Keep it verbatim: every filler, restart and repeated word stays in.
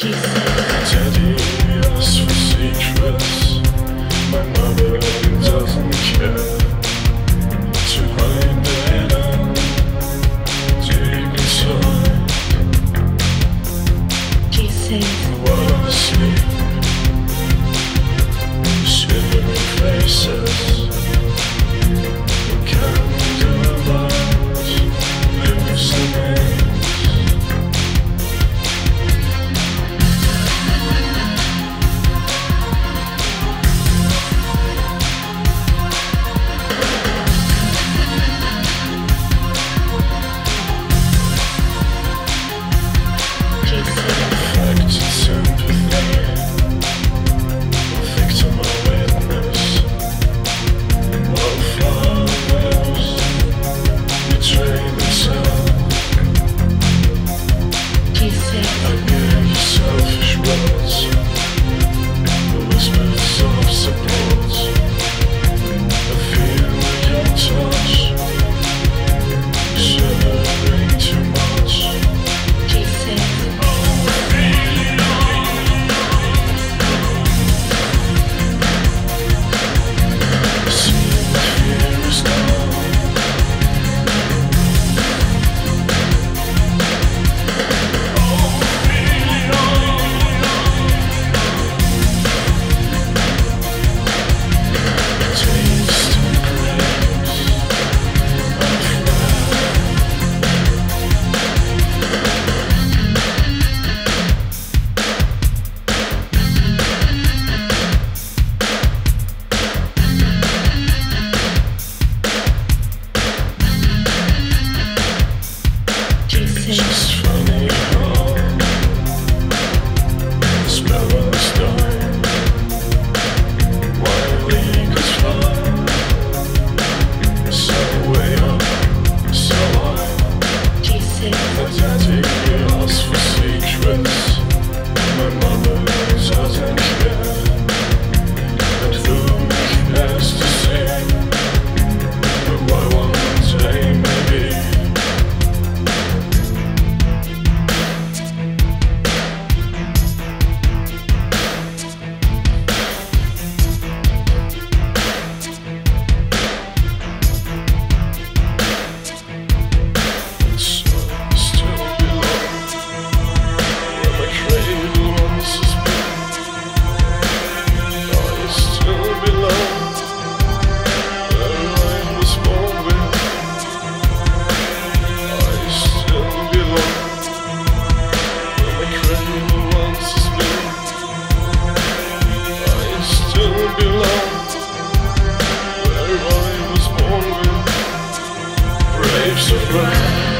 Daddy asks for secrets. My mother doesn't care to hide it out deep inside. While asleep, shivering faces, the candlelight lives the names. Just funny how the sparrows die while the eagles fly so way up, so high. The daddy asks for secrets. My mother doesn't care, and who cares to see? But why one day maybe. Belong where I was born with graves of wrath.